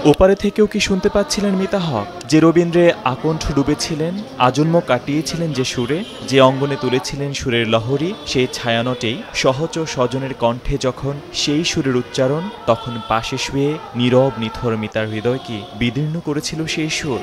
ওপারে থেকেও কি শুনতে পাচ্ছিলেন মিতা হক, যে রবীন্দ্রে আকণ্ঠ ডুবেছিলেন, আজন্ম কাটিয়েছিলেন যে সুরে, যে অঙ্গনে তুলেছিলেন সুরের লহরী, সেই ছায়ানটেই সহজ স্বজনের কণ্ঠে যখন সেই সুরের উচ্চারণ, তখন পাশে শুয়ে নীরব নিথর মিতার হৃদয় কি বিদীর্ণ করেছিল সেই সুর।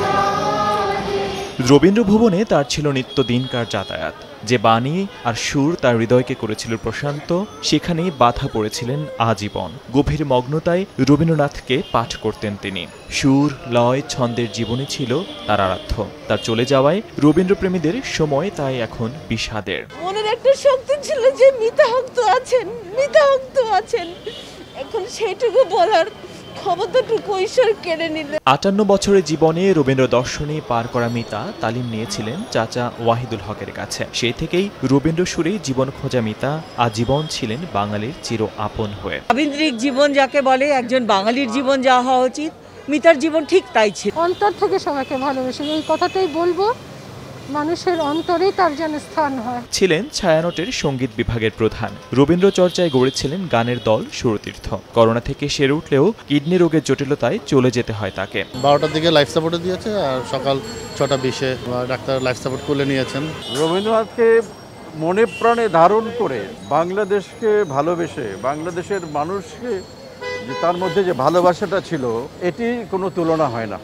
রবীন্দ্র ভুবনে তার ছিল নিত্য দিনকার যাতায়াত। যে বাণী আর সুর তার হৃদয়কে করেছিল প্রশান্ত, সেখানেই বাধা পড়েছিলেন আজীবন। গভীর মগ্নতায় রবীন্দ্রনাথকে পাঠ করতেন তিনি। সুর, লয়, ছন্দের জীবনী ছিল তার আরাধ্য। তার চলে যাওয়ায় রবীন্দ্রপ্রেমীদের সময় তাই এখন বিষাদের। মনের একটা শক্তি ছিল যে মিতা হক তো আছেন, মিতা হক তো আছেন, এখন সেইটুকু বলার ক্ষমতাটুকু ঈশ্বর কেড়ে নিলেন। 58 বছরের জীবনে রবীন্দ্র দর্শনে পার করা মিতা তালিম নিয়েছিলেন চাচা ওয়াহিদুল হকের কাছে। সেই থেকেই রবীন্দ্র সুরে জীবন খোঁজা মিতা আজীবন ছিলেন বাঙালির চির আপন হয়ে। রবীন্দ্রিক জীবন যাকে বলে, একজন বাঙালির জীবন যা হওয়া উচিত, মিতার জীবন ঠিক তাই ছিল। অন্তর থেকে সবাইকে ভালোবেসে, এই কথাটাই বলবো, মানুষের অন্তরে তার যেন স্থান হয়। ছিলেন ছায়ানটের সঙ্গীত বিভাগের প্রধান। রবীন্দ্র চর্চায় গড়েছিলেন গানের দল সুরতীর্থ। করোনা থেকে সেরে উঠলেও কিডনি রোগের জটিলতায় চলে যেতে হয় তাকে। 12টার দিকে লাইফ সাপোর্টে দিয়েছে, আর সকাল 6:20-এ ডাক্তার লাইফ সাপোর্ট করলে নিয়েছেন। রবীন্দ্রনাথকে মনে প্রাণে ধারণ করে, বাংলাদেশকে ভালোবেসে, বাংলাদেশের মানুষকে যে তার মধ্যে যে ভালোবাসাটা ছিল, এটি কোনো তুলনা হয় না।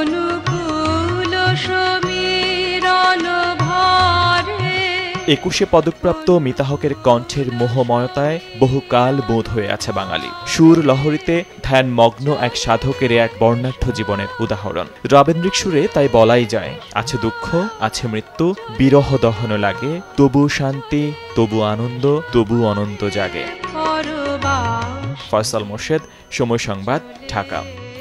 21 পদকপ্রাপ্ত মিতা হকের কণ্ঠের মোহময়তায় বহুকাল বোধ হয়ে আছে বাঙালি। সুর লহরীতে ধ্যানমগ্ন এক সাধকের এক বর্ণাঢ্য জীবনের উদাহরণ। রবীন্দ্রিক সুরে তাই বলাই যায়, আছে দুঃখ, আছে মৃত্যু, বিরহ দহন লাগে, তবু শান্তি, তবু আনন্দ, তবু অনন্ত জাগে। ফয়সাল মোর্শেদ, সময় সংবাদ, ঢাকা।